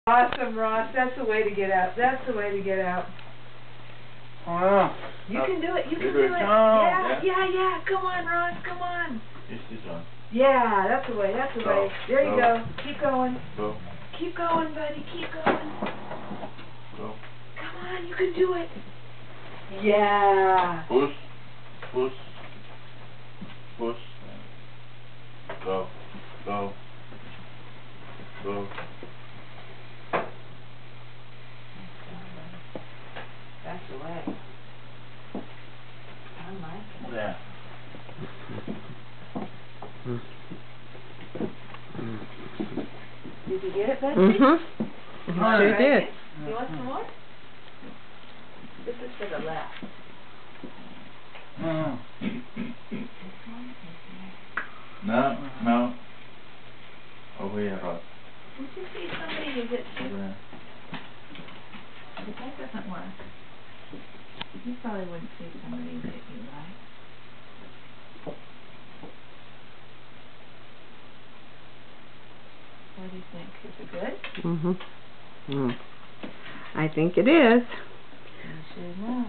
Awesome, Ross. That's the way to get out. That's the way to get out. Oh, You can do it. You can do it. Oh, Yeah. Come on, Ross. Come on. It's this one. Yeah, that's the way. That's the way. There you go. Keep going. Go. Keep going, buddy. Keep going. Go. Come on. You can do it. Yeah. Push. Push. Push. Go. Go. Go. That's the way. I like it. Yeah. Did you get it, Betsy? Mm-hmm. Sure did. You want some more? This is for the left. No. Over here, Ross. Did you see somebody you get to? Over here. But that doesn't work. You probably wouldn't see somebody hit you, right? What do you think? Is it good? Mm-hmm. I think it is. You should know.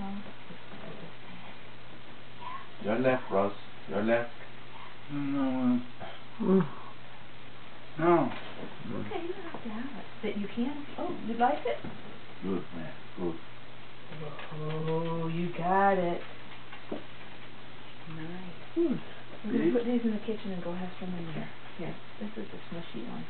Your left, Ross. Your left. No. Mm. No. Okay, you don't have to have it. But you can. Oh, you like it? Good, man. Good. Oh, you got it. Nice. We're going to put these in the kitchen and go have some in there. Here, this is the smushy one.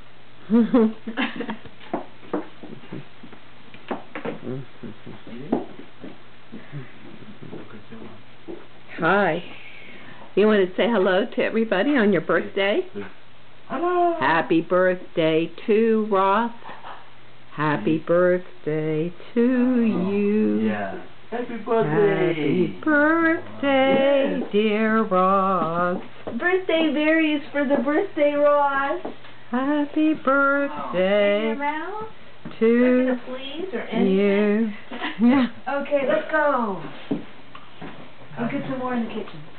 Hi. You want to say hello to everybody on your birthday? Hello. Happy birthday to Ross. Happy birthday to you. Yeah. Happy birthday. Happy birthday, dear Ross. Birthday berries for the birthday, Ross. Happy birthday Around? to Please or you. Okay, let's go. We'll get some more in the kitchen.